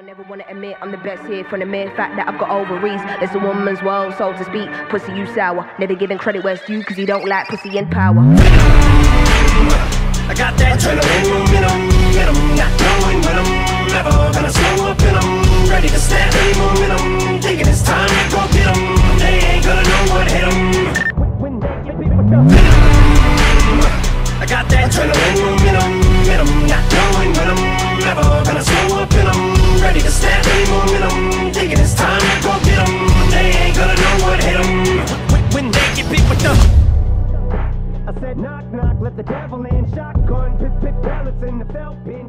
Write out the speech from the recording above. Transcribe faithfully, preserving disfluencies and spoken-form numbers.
will never want to admit I'm the best here from the mere fact that I've got ovaries. It's a woman's world, so to speak. Pussy, you sour. Never giving credit where it's due, cause you don't like pussy and power. I got that adrenaline in 'em, in 'em, not knowing when I'm never gonna slow up in 'em. Ready to snap any momentum, thinking it's time to go get 'em. They ain't gonna know what hit 'em. I got that adrenaline in 'em, in 'em, not knowing when I'm never gonna slow up in 'em. Ready to snap any momentum, thinking it's time to go get 'em. They ain't gonna know what hit 'em. When they get beat with the I said knock knock, let the devil in. Shotgun, pip pip pellets in the felt pit.